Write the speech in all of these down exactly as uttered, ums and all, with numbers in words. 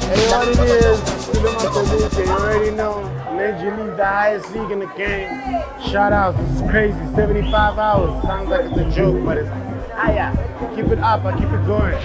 Hey, what it is, Kilo Makolike, you already know. Major League, the highest league in the game. Shout out, this is crazy, seventy-five hours. Sounds like it's a joke, but it's, ah yeah, keep it up, I keep it going.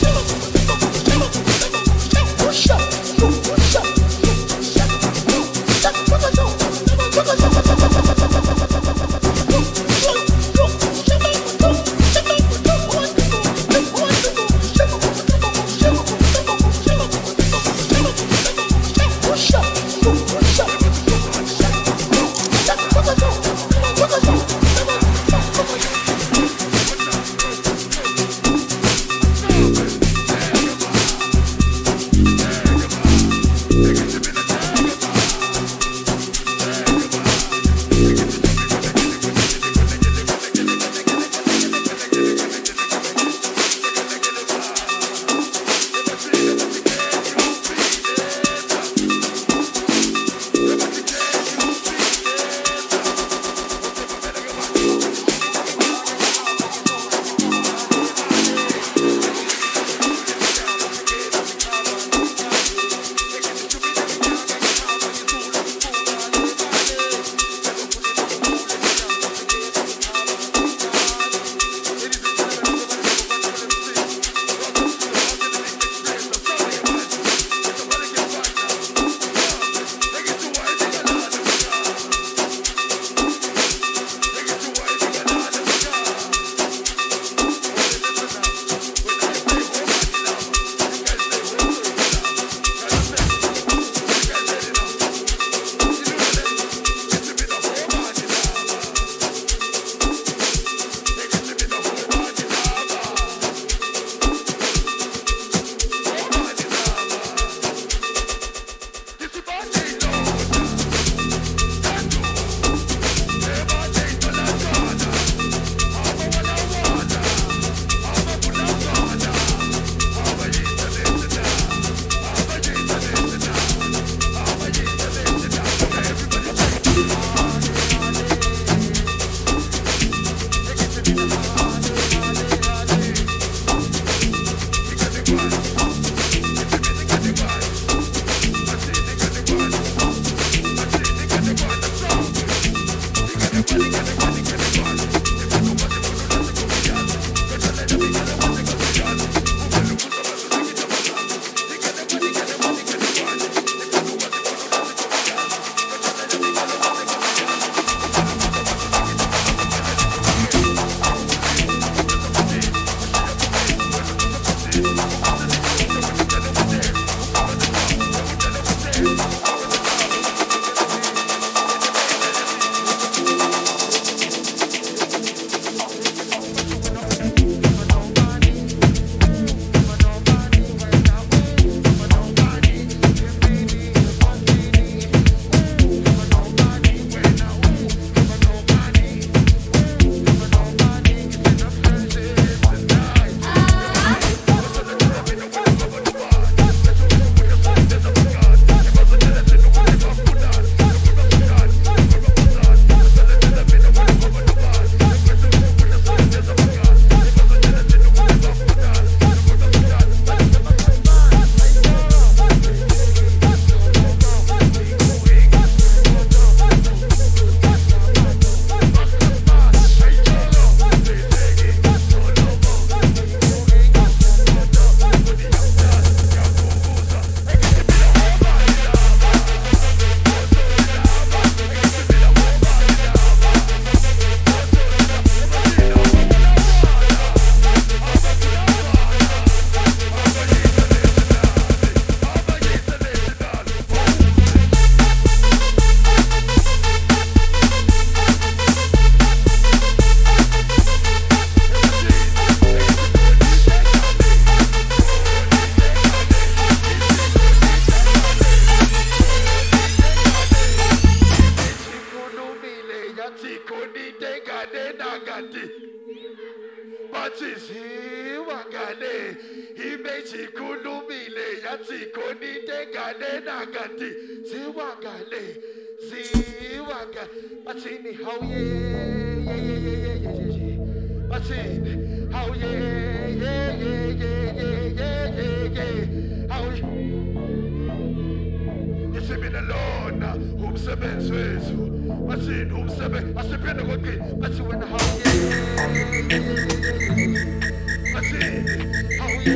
Ngane imejikhulumile yathi khoninte ngane nangandi ziwangale ziwanga bathini how yeah yeah yeah yeah yeah yeah bathini how yeah yeah yeah yeah yeah yeah yeah how lona umsebenzi wethu bathini umsebenzi asiphinde koqini bathi wena hawuye bathini hawuye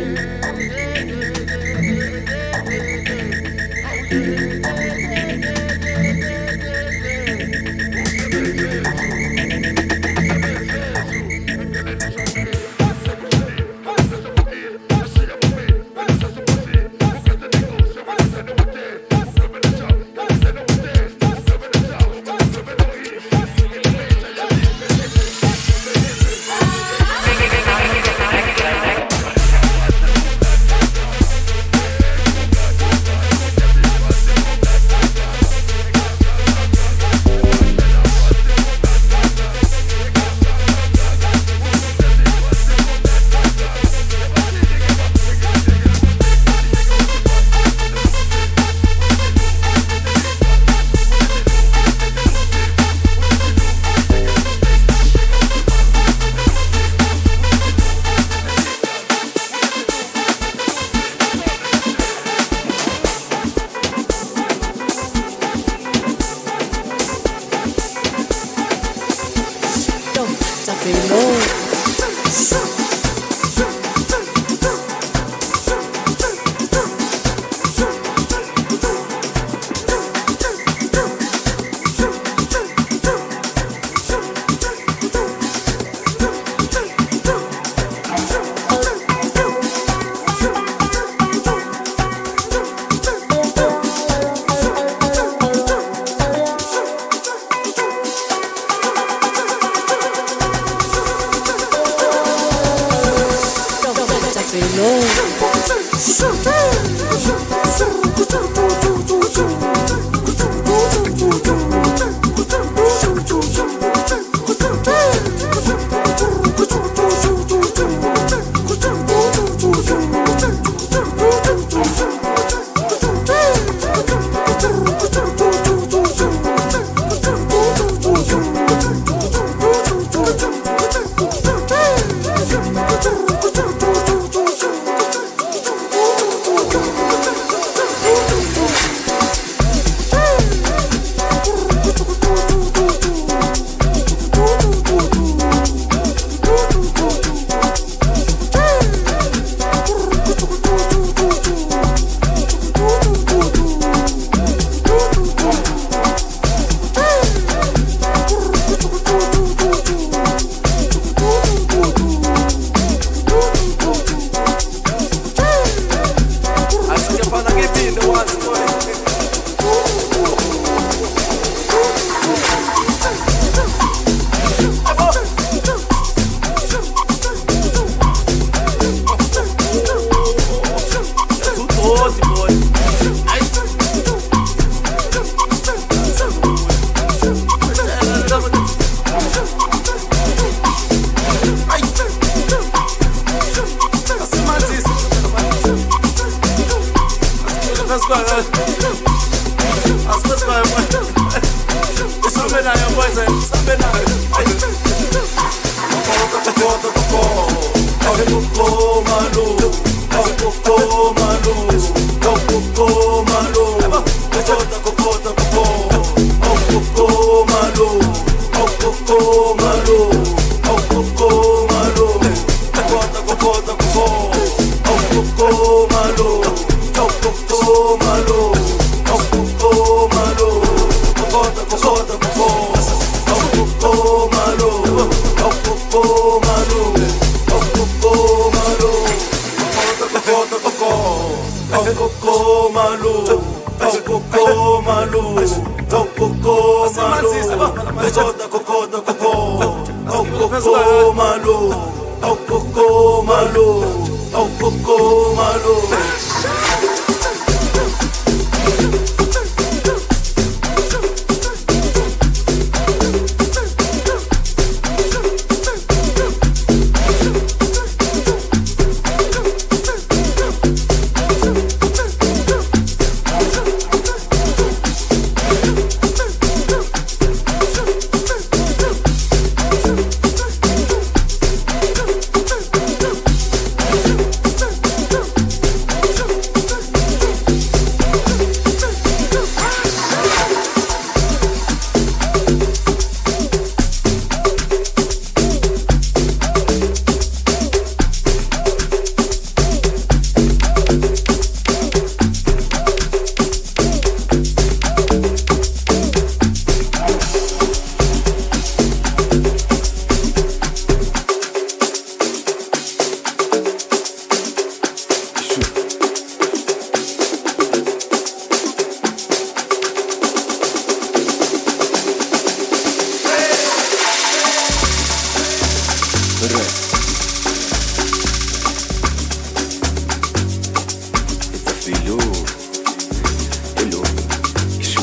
Hello. Hello. Ishu.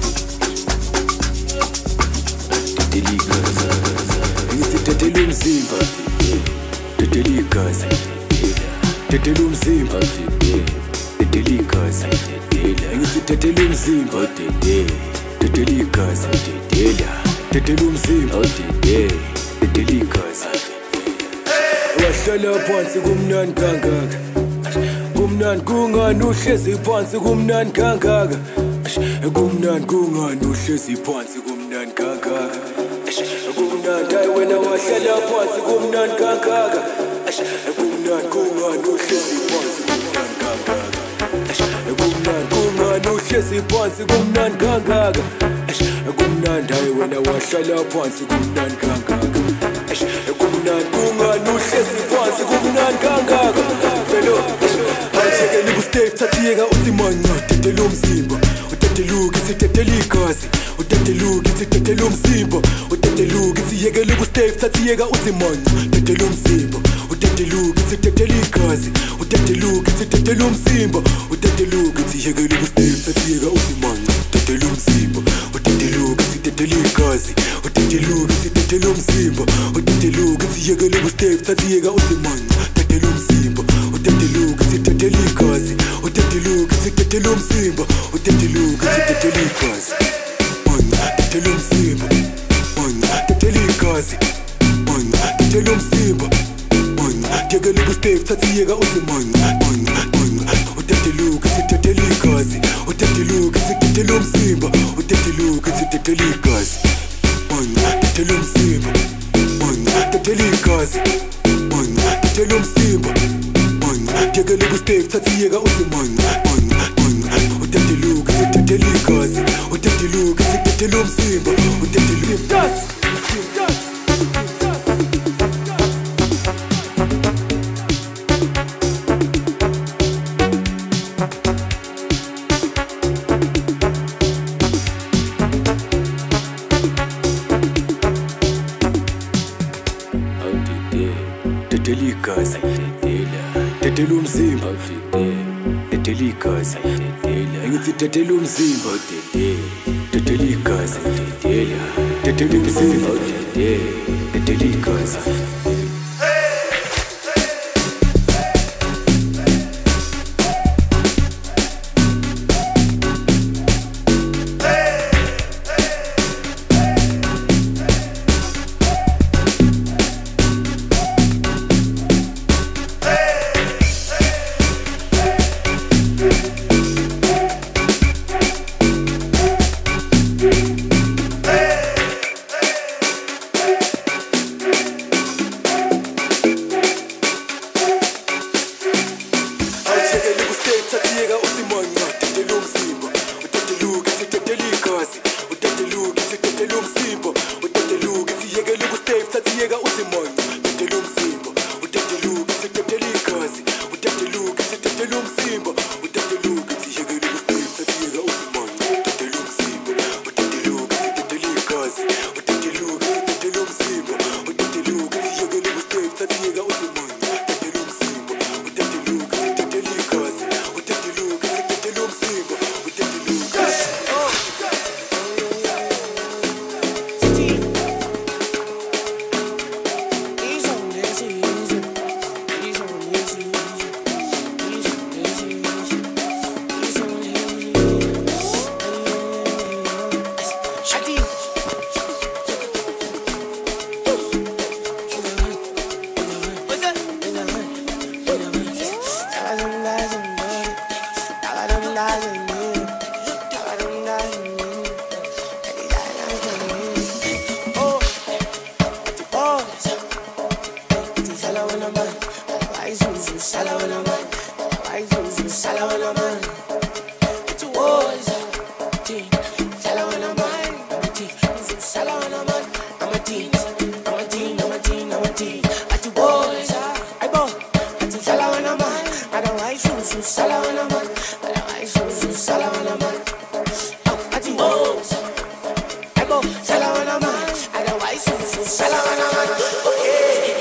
Teteli gaza. Ngithi teteli umzimba. Teteli gaza. Teteli umzimba. Teteli gaza. Ngithi teteli umzimba. Teteli gaza. Teteli umzimba. Teteli gaza. Wahlala phansi kumnandi kangaka. Kumnandi kungani uhlezi phansi kumnandi kangaka. Kumnandi kungani uhlezi phansi kumnandi kangaka. Kumnandi hayi wena wahlala phansi kumnandi kangaka. Kumnandi kungani uhlezi phansi kumnandi kangaka. Kumnandi kungani uhlezi phansi kumnandi kangaka. Kumnandi hayi wena wahlala phansi kumnandi kangaka. Kumnandi kungani uhlezi phansi kumnandi kangaka. Velo ayishekeli kustave thathiyeka uthi manya tetela umzimba. Uteteluka isitetela igazi. Uteteluka isitetela umzimba. Uteteluka isiyekeli kustave thathiyeka uthi manya tetela umzimba. Uteteluka isitetela igazi. Uteteluka isitetela umzimba. Uteteluka isiyekeli kustave thathiyeka uthi manya tetela umzimba. Uteteluka isitetela igazi. Uteteluka isitetela umzimba. Uteteluka isiyekeli kustave thathiyeka uthi manya tetela umzimba. Uteteluka isitetela igazi. Uteteluka isitetela umzimba. Uteteluka isitetela igazi. Manya tetela umzimba. Manya tetela igazi. Manya tetela umzimba. Manya yekela kustave thathiyeka uthi manya manya manya. Uteteluka isitetela igazi. Uteteluka isitetela umzimba. Uteteluka isitetela igazi. Manya tetela umzimba. Manya tetela igazi. Manya tetela umzimba. Yekela kustave thathiyeka uthi manya manya manya. Uteteluka isitetela igazi. Uteteluka isitetela umzimba. Uteteluka tetela igazi. Tetela umzimba. Tetela igazi. Ngithi tetela umzimba. Tetela igazi. Tetela umzimba. Tetela igazi.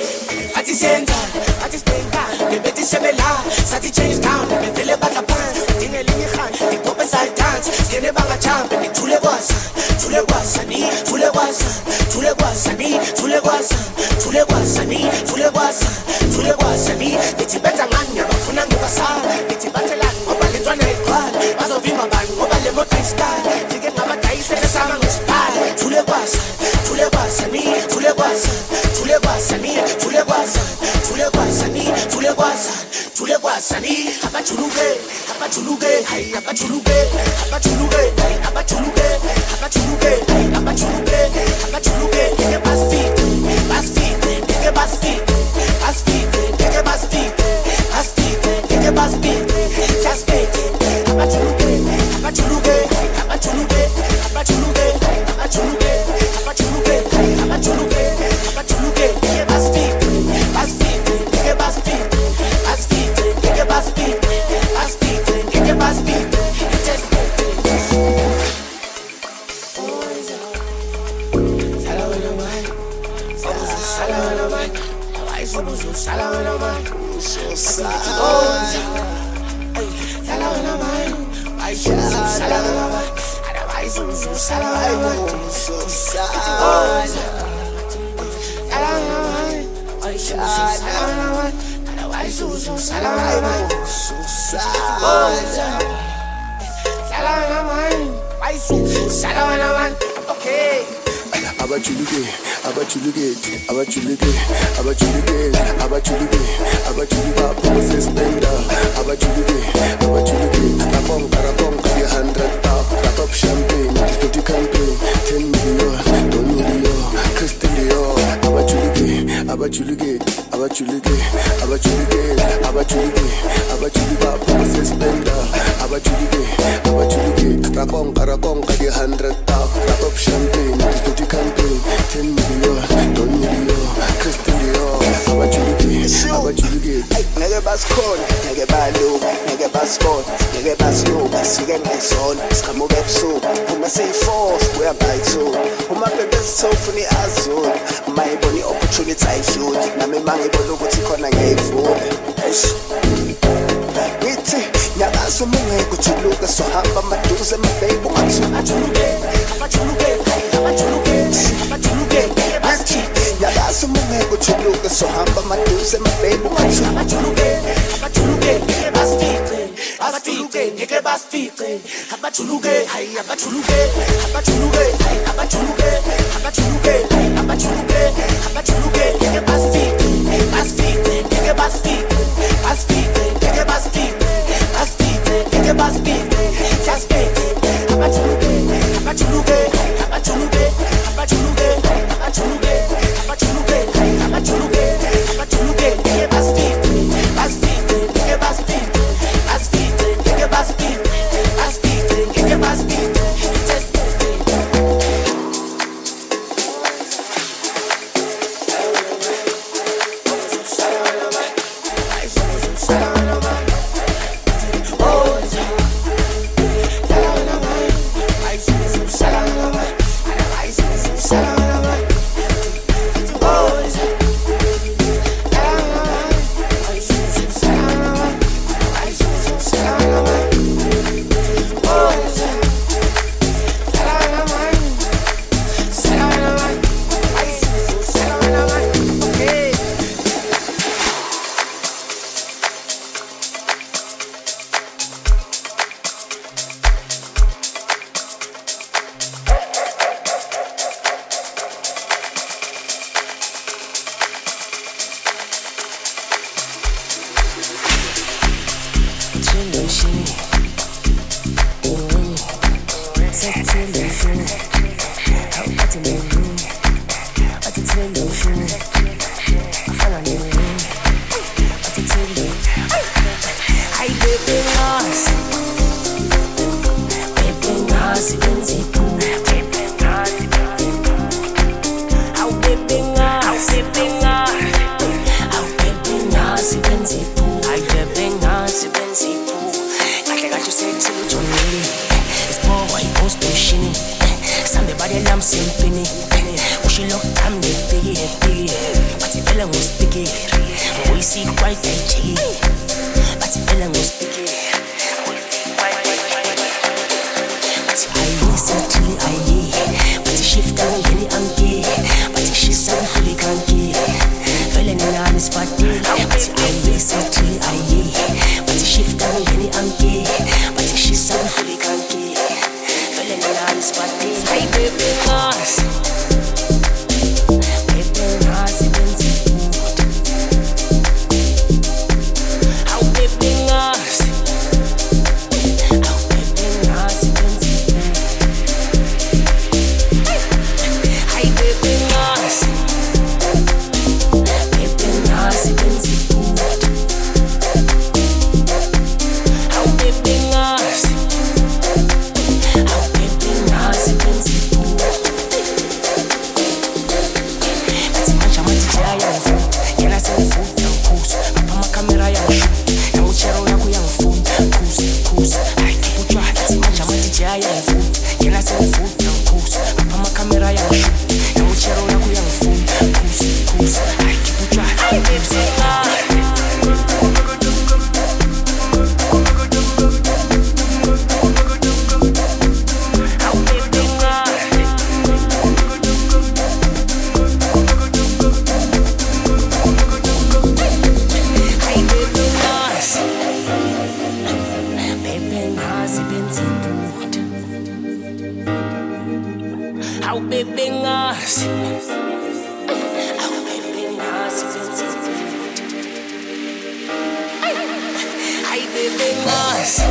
At the same time, the Betty Semela, Sati change town, and feel about the pants. kwasani, thule kwasa, thule kwasani, thule kwasa, thule kwasani. Nithi benza ngani abafuna ngibasala, nithi bathelani ngoba lentwana iqala, bazovimba bani ngoba le moto isikala, fike ngabadayise lesama ngesiphala. Thule kwasa, thule kwasani, thule kwasa, thule kwasani, thule kwasa, thule kwasani, thule kwasa, thule kwasani. Abajuluke, abajuluke, hayi abajuluke, abajuluke, hayi abajuluke, abajuluke, hayi abajuluke, abajuluke. Ngeke basifike, basifike, ngeke basifike, basifike, ngeke basifike, basifike, ngeke basifike, basifike. Abajuluke, abajuluke, abajuluke, abajuluke, abajuluke, abajuluke, abajuluke, abajuluke. Ngeke basifike, basifike, ngeke basifike, basifike, ngeke basifike, basifike, ngeke basifike. Okay. Abajuluke, abajuluke, abajuluke, abajuluke, abajuluke, abajuluke, abajuluke, suspender. Abajuluke, abajuluke, rapong, rapong, kaya hundred top, rapop champagne, discotheque campaign, ten million, one million, Christian Dior. Abajuluke, abajuluke, abajuluke, abajuluke, abajuluke, abajuluke, abajuluke, suspender. Abajuluke, abajuluke, rapong, rapong, kaya hundred top, rapop champagne, discotheque campaign. ten million, one million, Christian Dior. Abajuluke, abajuluke. Nigga bass call, nigga balu, nigga bass call, nigga bass no, sige ngayon, skamo gepso, uma say force, we are by two, uma bebe so funny azul, my body opportunity I shoot, na me mangi bolo kuti kona ngefo, eish, ngithi, nyakazo munge kuchuluka so hamba maduze mabebo matu, abajuluke, abajuluke, abajuluke, abajuluke, abajuluke. Nyakazo munge kuchuluka so hamba maduze mabebo matu, abajuluke, abajuluke, abajuluke, abajuluke, ngeke basifike, abajuluke, hayi abajuluke, abajuluke, hayi abajuluke, abajuluke, hayi abajuluke, abajuluke, ngeke basifike, basifike, ngeke basifike, basifike, ngeke basifike, basifike, ngeke basifike, basifike, abajuluke, abajuluke, abajuluke, abajuluke, abajuluke, abajuluke, abajuluke, abajuluke, ngeke basifike, basifike, ngeke basifike, basifike, ngeke basifike, basifike, ngeke basifike. But bathi shisa ngifuli kanti vele nginalo spati hey baby ngasi baby ngasi benzi how baby ngasi how baby ngasi benzi hey baby ngasi baby ngasi benzi how baby ngasi how baby ngasi benzi bathi manje matijaya mfu yena sengifuna ukhuza apha amakamera yangishuta namuchero yakho yangifuna ukhuza ukhuza hayi kuthiwa bathi manje matijaya mfu yena sengifuna ukhuza apha amakamera yangishuta namuchero yakho yangifuna ukhuza ukhuza hayi kuthiwa hey baby ngasi how baby ngasi how baby ngasi benzi hey baby ngasi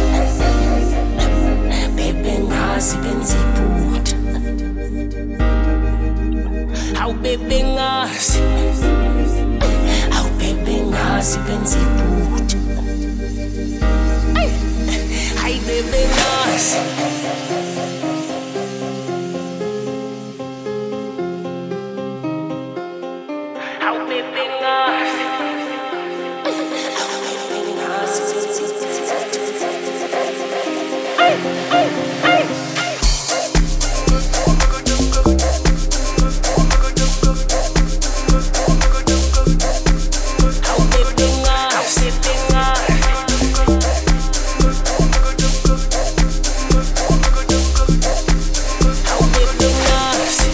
baby ngasi benzi how baby ngasi how baby ngasi benzi hey baby ngasi how baby ngasi how baby ngasi hey hey hey how baby ngasi how baby ngasi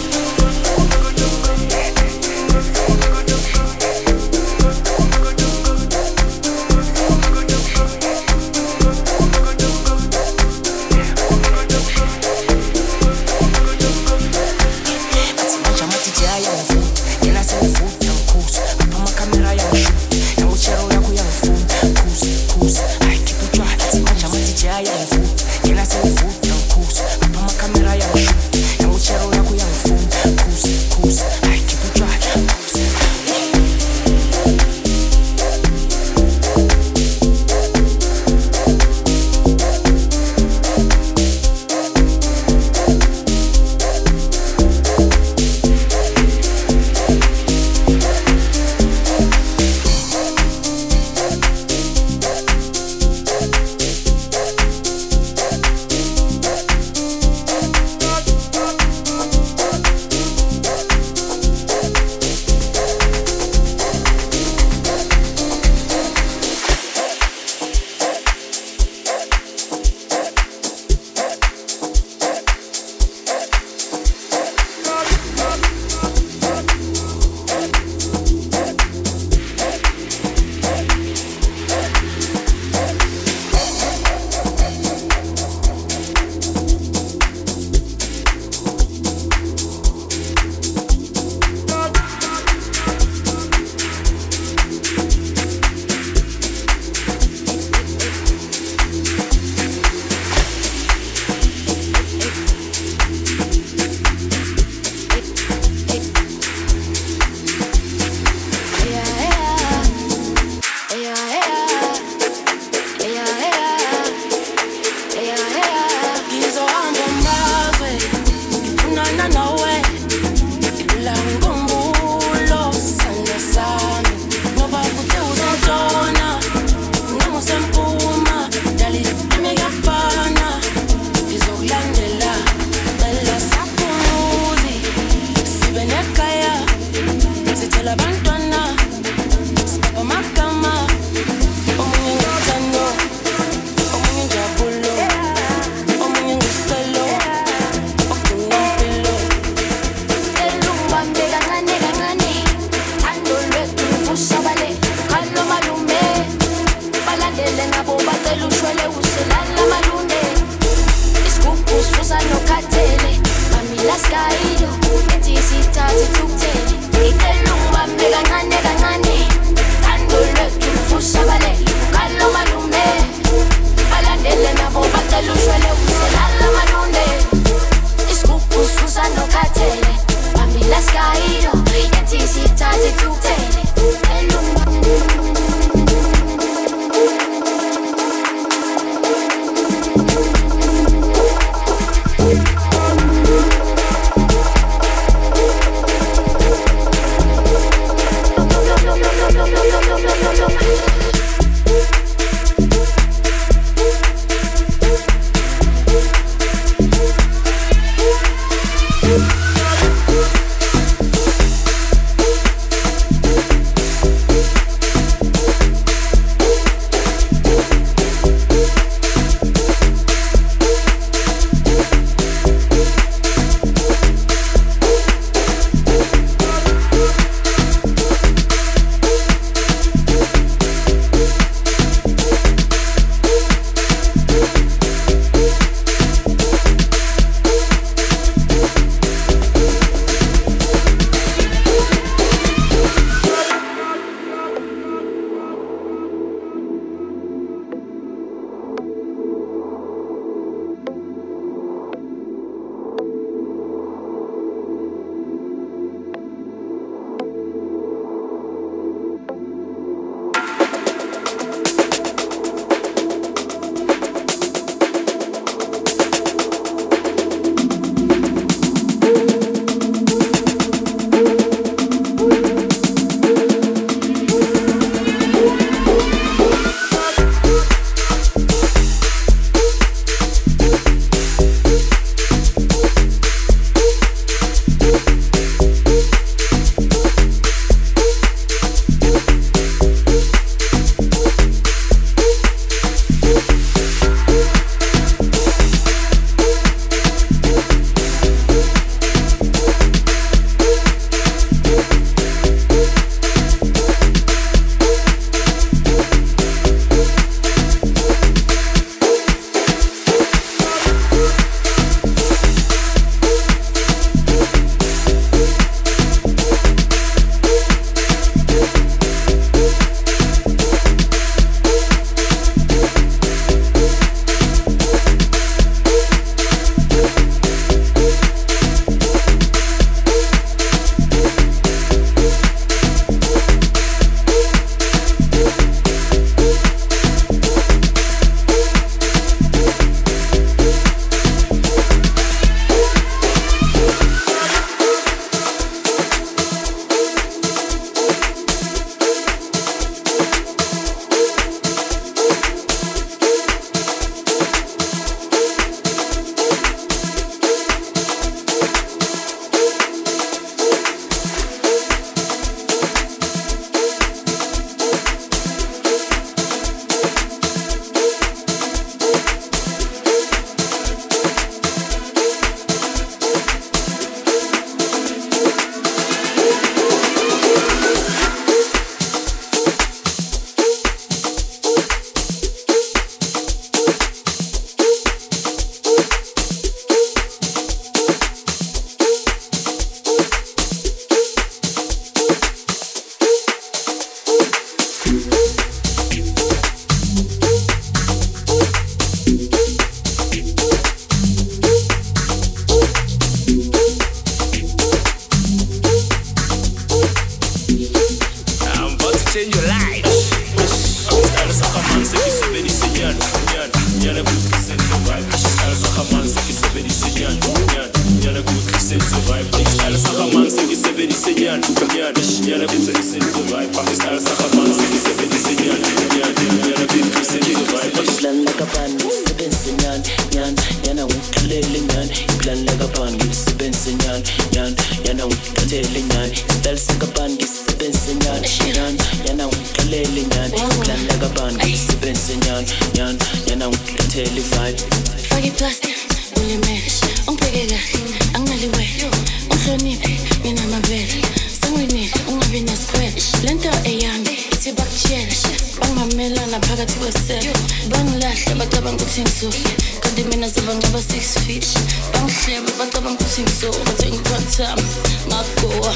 good sense vibe Style sa khaman sa kisabedi senyan Nyan, nyana good sense vibe Style sa khaman sa kisabedi senyan Nyan, nyana good sense vibe Style sa khaman sa kisabedi senyan Nyan, nyana good sense vibe Plan like a pan, seven senyan Nyan, yana ukulele nyan Plan like a pan, seven senyan Nyan, yana ukulele nyan Style sa kapan, seven senyan Nyan, yana ukulele nyan Plan like a pan, seven senyan Nyan, yana ukulele vibe Fagi plastic, ulimele Ungibhekela, angaliwele Unhloniphe, mina mabele Sangwinile, ungabi nesikwele Lento eyami, ithi bakutshele Bangimamelana phakathi kwesele Bangilahle, bacabanga ukuthi ngizofe Kanti mina zoba ngaba six feet Bangihlebe, bacabanga ukuthi ngizoba Bathe ngiphathama, ngagowa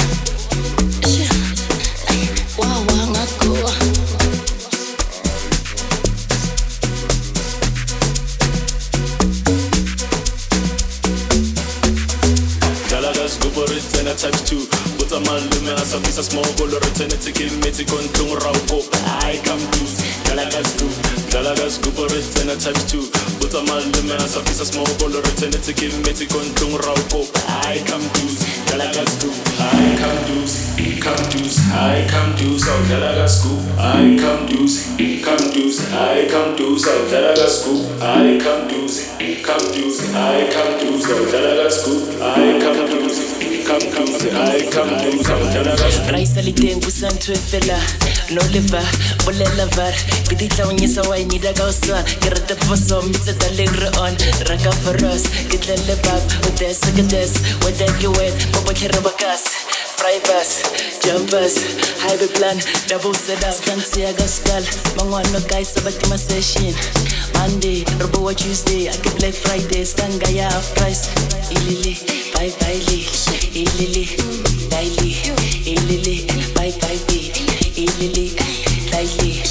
Wawa, ngagowa Return type two, but a man lume as a piece of small ball return it to give me to control rauko. I come to Galagas group, Galagas group return type two, but a man lume as a piece of small ball return it to give me to control rauko. I come to Galagas group, I come to, come to, I come to South Galagas group, I come to, come to, I come to South Galagas group, I come to, come to, I come to South Galagas group, I come to. Come, come, I come to South Galagas. Raisa liteng busantu fela, no liver, bolela var. Gidita unyisa wa inida gausa, gerata poso mitsa dalegre on. Raka faros, gitlele bab, udes gades, wadek wet, bobo kirabakas. Fribus, jumpers, high plan, double setup, fancy agascal. Mangwano guys sabati ma session. Monday, Robo Tuesday, I get Black Friday, Stangaya half price. Ilili, bye bye li, ilili, daily, ilili, bye bye li, ilili, daily.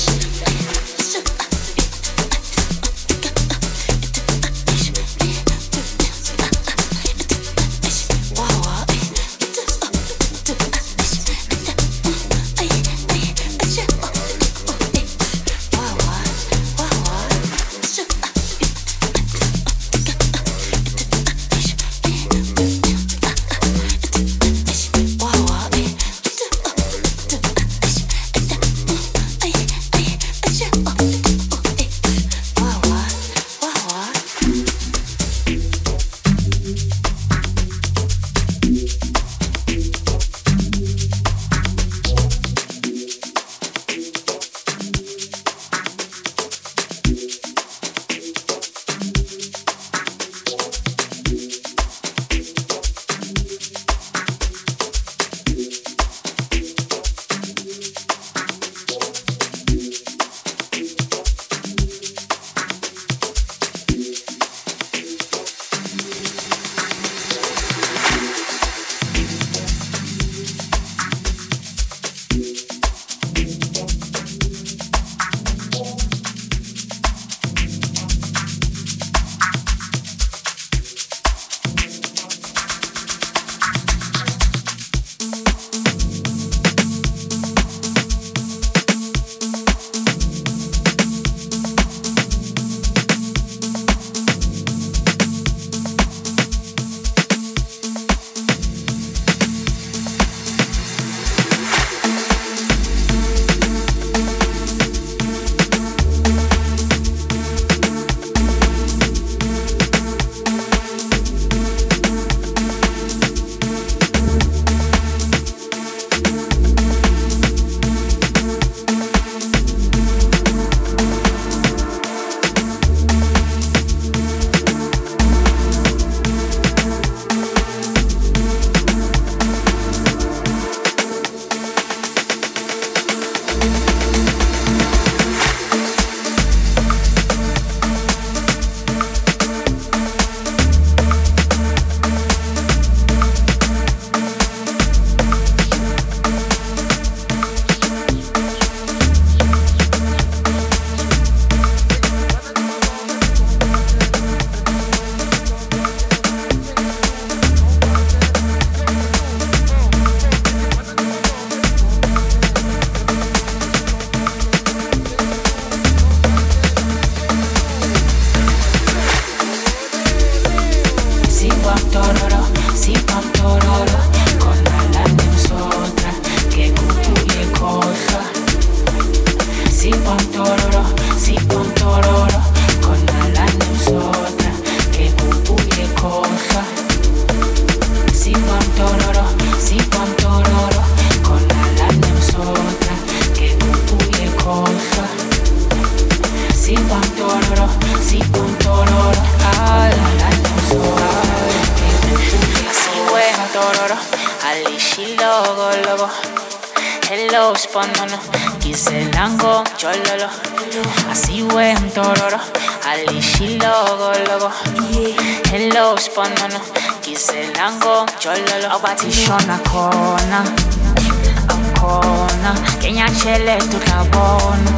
logo. Hello, Sponono, Giselango, Chololo, Asiwe, Tororo, Alishi logo logo. Hello, Sponono, Giselango, Chololo, Abati Shona Kona, Akona, Kenya Chele to Tabono,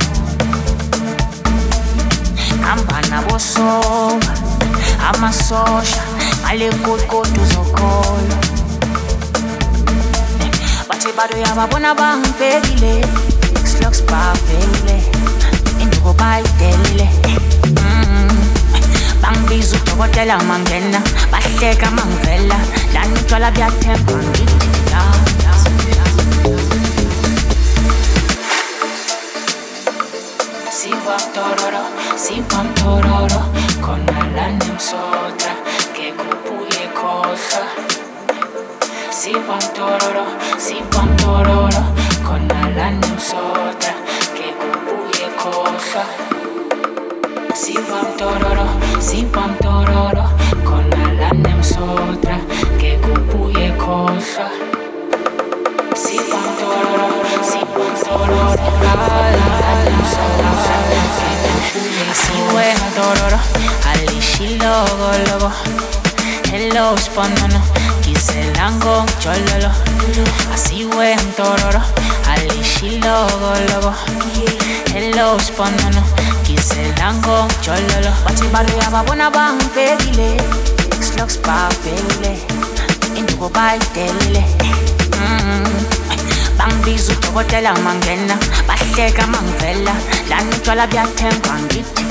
Ambana Boso, Amasosha, Malekut go to Zokolo. Bado yababona bangibhekile Slocks bavele Induko bayidelile Bangibiza udokotela mangena Bahleka mangivela Lana utshwala buyathemba ngithi Sibam tororo, sibam tororo Khona lana emsotra Ngekubuye khohlwa Sibam tororo, sibam tororo Khona lana emsotra Ngekubuye khohlwa Sibam tororo, sibam tororo Khona lana emsotra Ngekubuye khohlwa Sibam tororo, sibam tororo Khona lana emsotra Asiwe tororo Alishi logo logo Hello Sponono Giselango Chololo Asiwe Tororo Alishi logo logo Hello Sponono Giselango Chololo Bati bado yababona bangibhekile Slocks bavele Induko bayidelile Bangibiza udokotela mangena Bahleka mangivela Lana utshwala buyathemba ngithi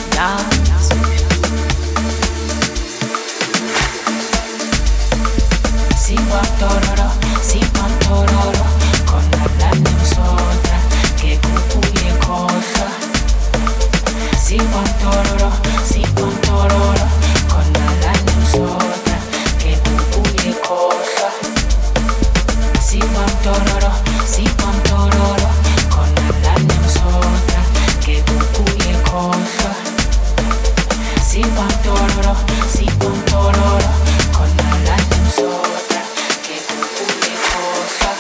Sibam tororo, sibam tororo Khona lana emsotra Ngekubuye khohlwa Sibam tororo, sibam tororo Khona lana emsotra Ngekubuye khohlwa Sibam tororo, sibam tororo Khona lana emsotra Ngekubuye khohlwa Sibam tororo, sibam tororo Khona lana emsotra Ngekubuye khohlwa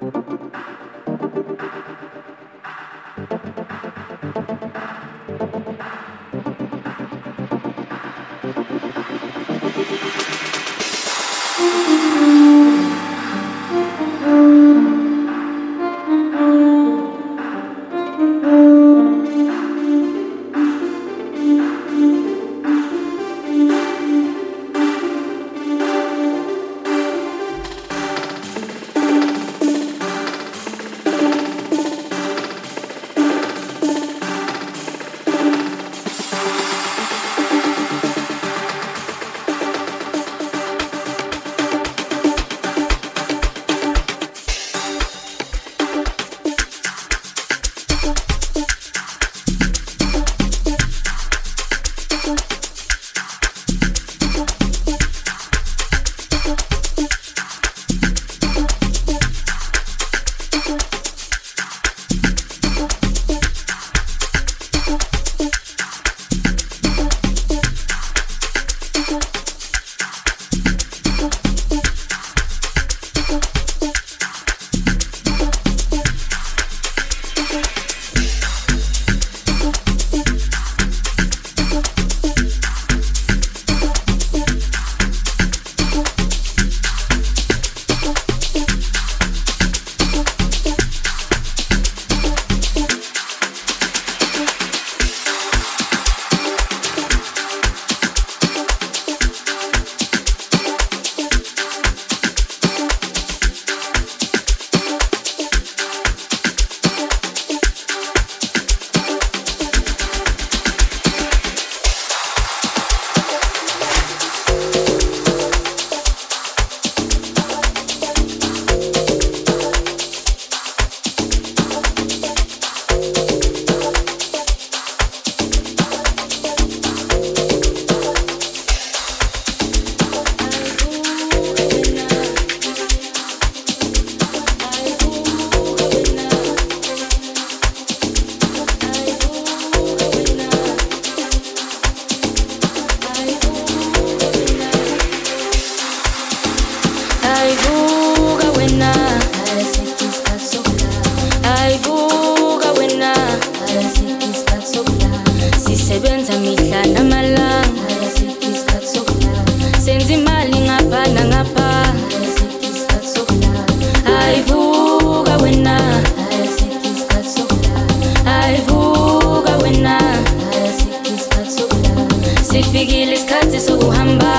sifikile isikhathi sokuhamba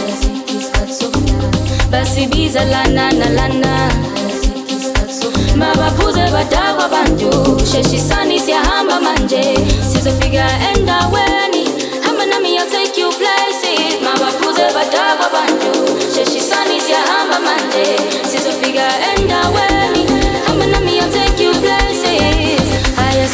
basibiza lana nalana mabaphuze badakwa abantu sheshisani siyahamba manje sizofika endaweni hamba nami I'll take you places mabaphuze badakwa abantu sheshisani siyahamba manje sizofika endaweni hamba nami I'll take you places haya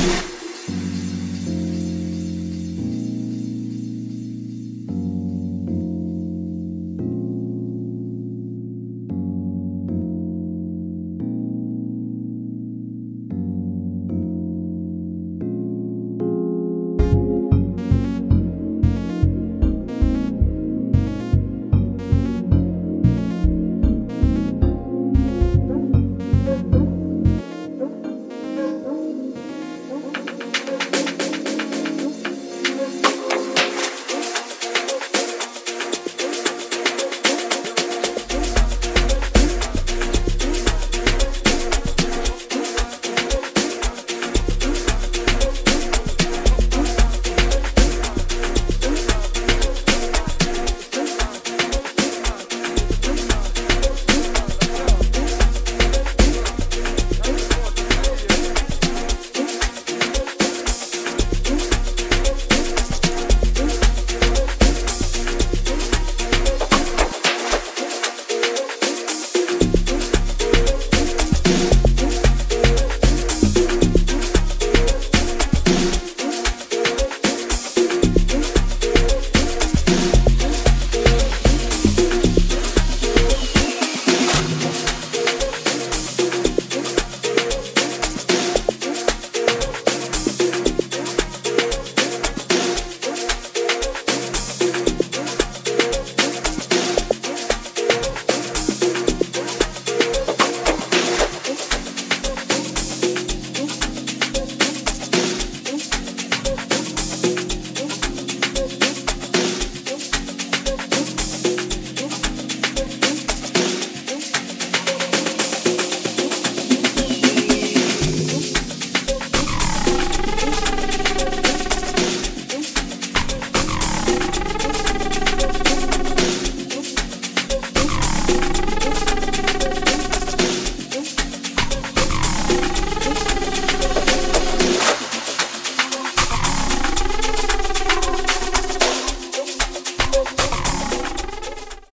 you.